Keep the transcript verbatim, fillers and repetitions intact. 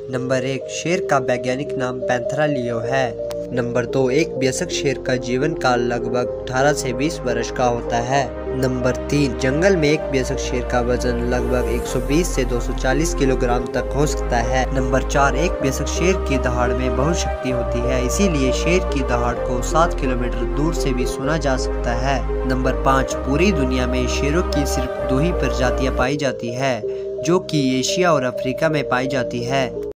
Number एक, शेर का वैज्ञानिक नाम पैंथेरा लियो है। नंबर दो, एक वयस्क शेर का जीवन काल लगभग अठारह से बीस वर्ष का होता है। नंबर तीन, जंगल में एक वयस्क शेर का वजन लगभग एक सौ बीस से दो सौ चालीस किलोग्राम तक हो सकता है। नंबर चार, एक वयस्क शेर की दहाड़ में बहुत शक्ति होती है, इसीलिए शेर की दहाड़ को सात किलोमीटर दूर से भी सुना जा सकता है। नंबर पाँच, पूरी दुनिया में शेरों की सिर्फ दो ही प्रजातियां पाई जाती है, जो कि एशिया और अफ्रीका में पाई जाती है।